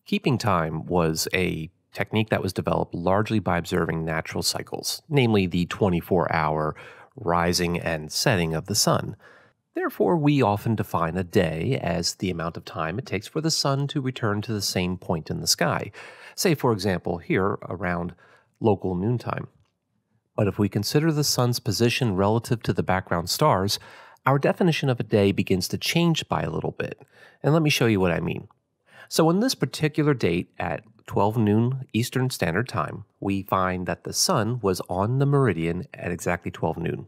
Keeping time was a technique that was developed largely by observing natural cycles, namely the 24-hour rising and setting of the sun. Therefore, we often define a day as the amount of time it takes for the sun to return to the same point in the sky, say, for example, here around local noontime. But if we consider the sun's position relative to the background stars, our definition of a day begins to change by a little bit. And let me show you what I mean. So on this particular date at 12 noon Eastern Standard Time, we find that the sun was on the meridian at exactly 12 noon.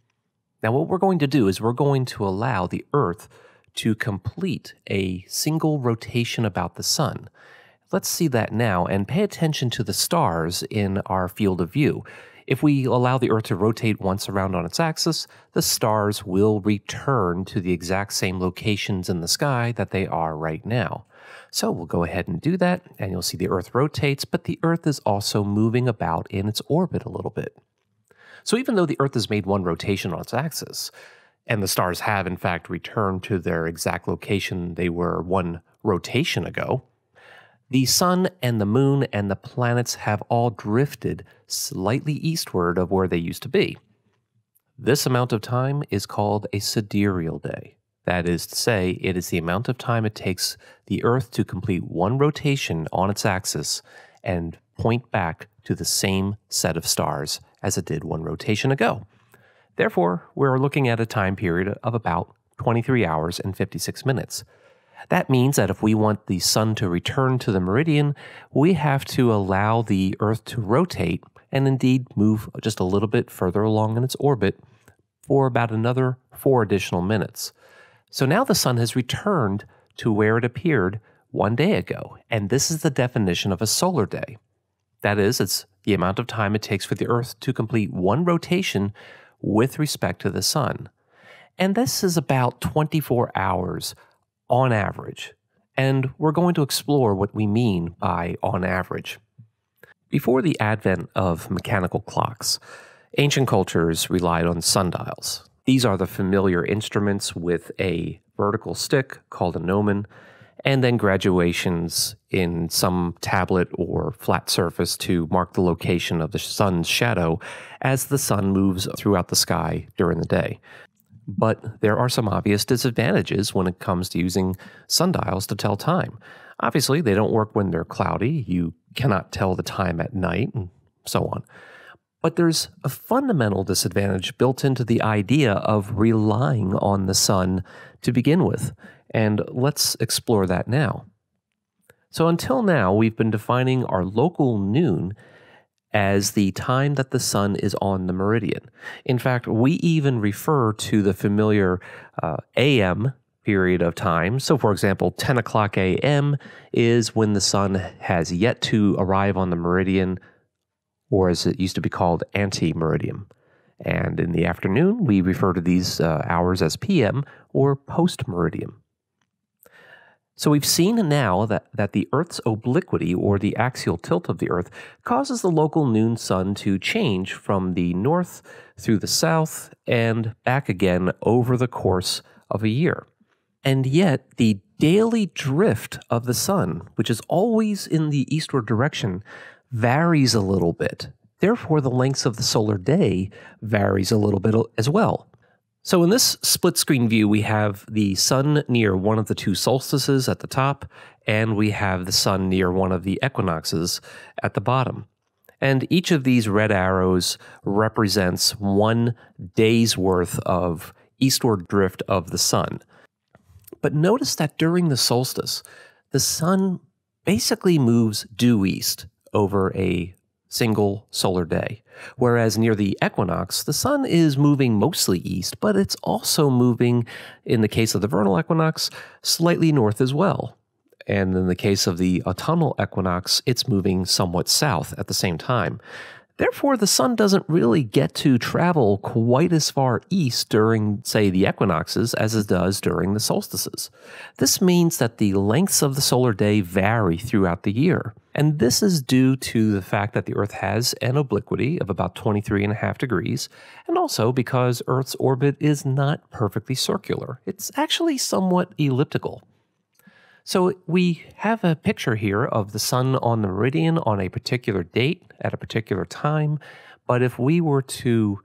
Now what we're going to do is we're going to allow the Earth to complete a single rotation about the sun. Let's see that now and pay attention to the stars in our field of view. If we allow the Earth to rotate once around on its axis, the stars will return to the exact same locations in the sky that they are right now. So we'll go ahead and do that, and you'll see the Earth rotates, but the Earth is also moving about in its orbit a little bit. So even though the Earth has made one rotation on its axis, and the stars have in fact returned to their exact location they were one rotation ago, the sun and the moon and the planets have all drifted slightly eastward of where they used to be. This amount of time is called a sidereal day. That is to say, it is the amount of time it takes the Earth to complete one rotation on its axis and point back to the same set of stars as it did one rotation ago. Therefore, we're looking at a time period of about 23 hours and 56 minutes. That means that if we want the sun to return to the meridian, we have to allow the Earth to rotate and indeed move just a little bit further along in its orbit for about another 4 additional minutes. So now the sun has returned to where it appeared one day ago, and this is the definition of a solar day. That is, it's the amount of time it takes for the Earth to complete one rotation with respect to the sun. And this is about 24 hours on average, and we're going to explore what we mean by on average. Before the advent of mechanical clocks, ancient cultures relied on sundials. These are the familiar instruments with a vertical stick called a gnomon, and then graduations in some tablet or flat surface to mark the location of the sun's shadow as the sun moves throughout the sky during the day. But there are some obvious disadvantages when it comes to using sundials to tell time. Obviously, they don't work when they're cloudy. You cannot tell the time at night, and so on. But there's a fundamental disadvantage built into the idea of relying on the sun to begin with, and let's explore that now. So until now, we've been defining our local noon as the time that the sun is on the meridian. In fact, we even refer to the familiar AM period of time. So for example, 10 o'clock AM is when the sun has yet to arrive on the meridian, or as it used to be called, ante-meridian. And in the afternoon, we refer to these hours as PM or post-meridian. So we've seen now that the Earth's obliquity, or the axial tilt of the Earth, causes the local noon sun to change from the north through the south and back again over the course of a year. And yet, the daily drift of the sun, which is always in the eastward direction, varies a little bit. Therefore, the length of the solar day varies a little bit as well. So in this split screen view, we have the sun near one of the two solstices at the top, and we have the sun near one of the equinoxes at the bottom. And each of these red arrows represents 1 day's worth of eastward drift of the sun. But notice that during the solstice, the sun basically moves due east over a single solar day, whereas near the equinox, the sun is moving mostly east, but it's also moving, in the case of the vernal equinox, slightly north as well. And in the case of the autumnal equinox, it's moving somewhat south at the same time. Therefore, the sun doesn't really get to travel quite as far east during, say, the equinoxes as it does during the solstices. This means that the lengths of the solar day vary throughout the year. And this is due to the fact that the Earth has an obliquity of about 23.5 degrees, and also because Earth's orbit is not perfectly circular. It's actually somewhat elliptical. So we have a picture here of the sun on the meridian on a particular date at a particular time. But if we were to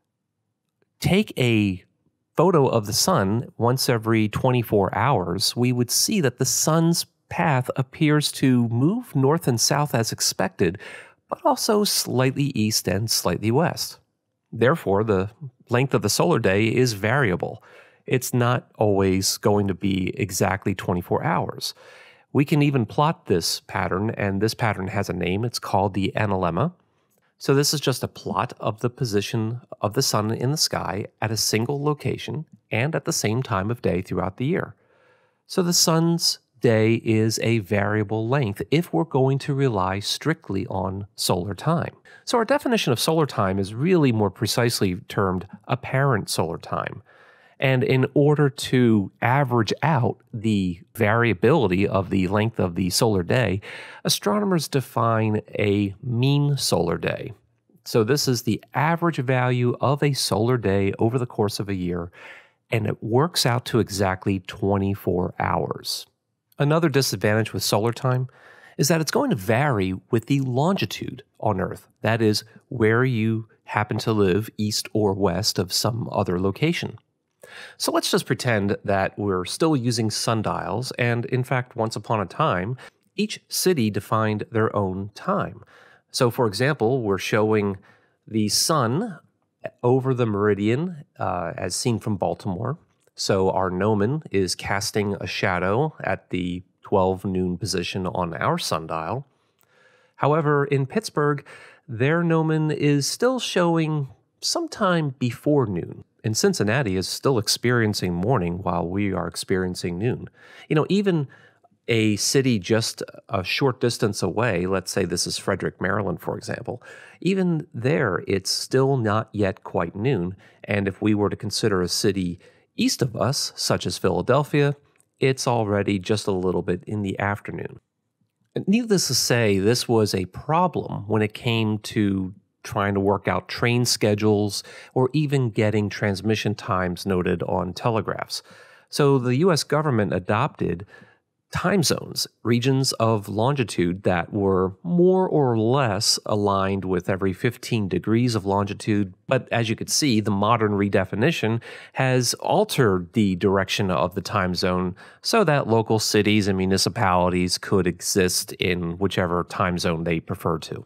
take a photo of the sun once every 24 hours, we would see that the sun's path appears to move north and south as expected, but also slightly east and slightly west. Therefore, the length of the solar day is variable. It's not always going to be exactly 24 hours. We can even plot this pattern, and this pattern has a name. It's called the analemma. So this is just a plot of the position of the sun in the sky at a single location and at the same time of day throughout the year. So the sun's day is a variable length if we're going to rely strictly on solar time. So our definition of solar time is really more precisely termed apparent solar time. And in order to average out the variability of the length of the solar day, astronomers define a mean solar day. So this is the average value of a solar day over the course of a year, and it works out to exactly 24 hours. Another disadvantage with solar time is that it's going to vary with the longitude on Earth. That is, where you happen to live east or west of some other location. So let's just pretend that we're still using sundials, and in fact, once upon a time, each city defined their own time. So for example, we're showing the sun over the meridian as seen from Baltimore. So our gnomon is casting a shadow at the 12 noon position on our sundial. However, in Pittsburgh, their gnomon is still showing sometime before noon. And Cincinnati is still experiencing morning while we are experiencing noon. Even a city just a short distance away, let's say this is Frederick, Maryland, for example, even there, it's still not yet quite noon. And if we were to consider a city east of us, such as Philadelphia, it's already just a little bit in the afternoon. And needless to say, this was a problem when it came to trying to work out train schedules or even getting transmission times noted on telegraphs. So the US government adopted time zones, regions of longitude that were more or less aligned with every 15 degrees of longitude. But as you could see, the modern redefinition has altered the direction of the time zone so that local cities and municipalities could exist in whichever time zone they prefer to.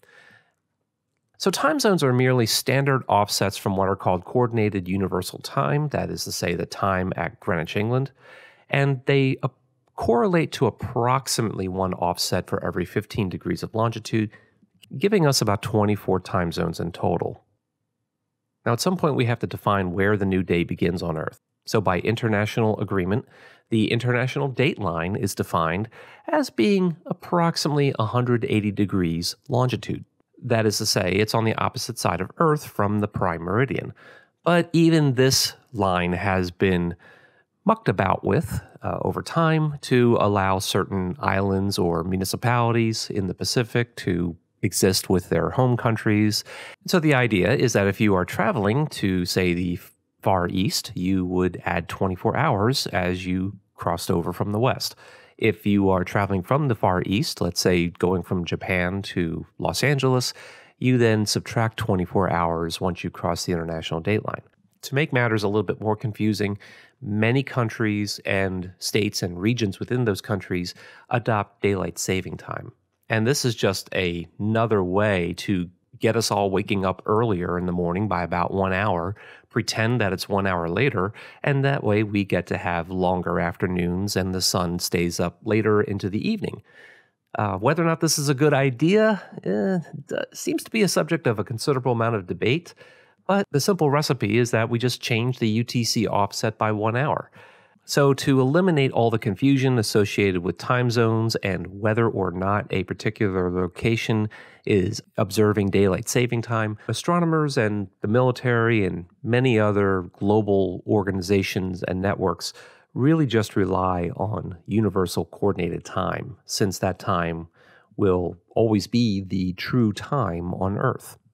So time zones are merely standard offsets from what are called coordinated universal time, that is to say the time at Greenwich, England, and they correlate to approximately one offset for every 15 degrees of longitude, giving us about 24 time zones in total. Now at some point we have to define where the new day begins on Earth. So by international agreement, the international date line is defined as being approximately 180 degrees longitude. That is to say, it's on the opposite side of Earth from the prime meridian. But even this line has been mucked about with over time to allow certain islands or municipalities in the Pacific to exist with their home countries. So the idea is that if you are traveling to, say, the Far East, you would add 24 hours as you crossed over from the West. If you are traveling from the Far East, let's say going from Japan to Los Angeles, you then subtract 24 hours once you cross the international date line. To make matters a little bit more confusing, many countries and states and regions within those countries adopt daylight saving time. And this is just another way to get us all waking up earlier in the morning by about 1 hour, pretend that it's 1 hour later, and that way we get to have longer afternoons and the sun stays up later into the evening. Whether or not this is a good idea seems to be a subject of a considerable amount of debate, but the simple recipe is that we just change the UTC offset by 1 hour. So to eliminate all the confusion associated with time zones and whether or not a particular location is observing daylight saving time, astronomers and the military and many other global organizations and networks really just rely on universal coordinated time, since that time will always be the true time on Earth.